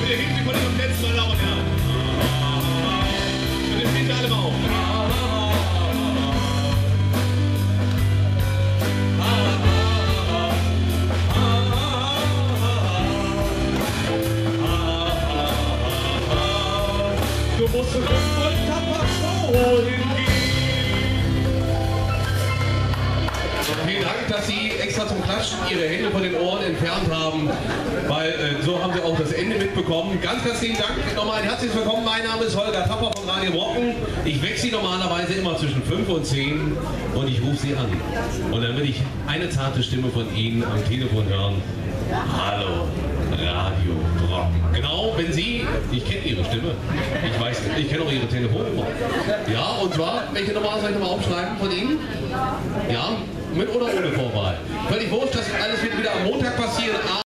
Bitte hebt die von dem letzten Mal laut an. Bitte steht alle mal auf. Du musst voll tapfer hingehen. Vielen Dank, dass Sie extra zum Klatschen Ihre Hände von den Ohren entfernt haben, weil so haben Sie auch das Ende mitbekommen. Ganz, ganz vielen Dank. Nochmal ein herzliches Willkommen. Mein Name ist Holger Tapper von Radio Brocken. Ich wecke Sie normalerweise immer zwischen 5 und 10 und ich rufe Sie an. Und dann will ich eine zarte Stimme von Ihnen am Telefon hören. Hallo, Radio Brocken. Genau, wenn Sie, ich kenne Ihre Stimme, ich weiß nicht, ich kenne auch Ihre Telefonnummer. Ja, und zwar, welche Nummer soll ich nochmal aufschreiben von Ihnen? Ja, mit oder ohne Vorwahl. Völlig wurscht, das alles wird wieder am Montag passieren.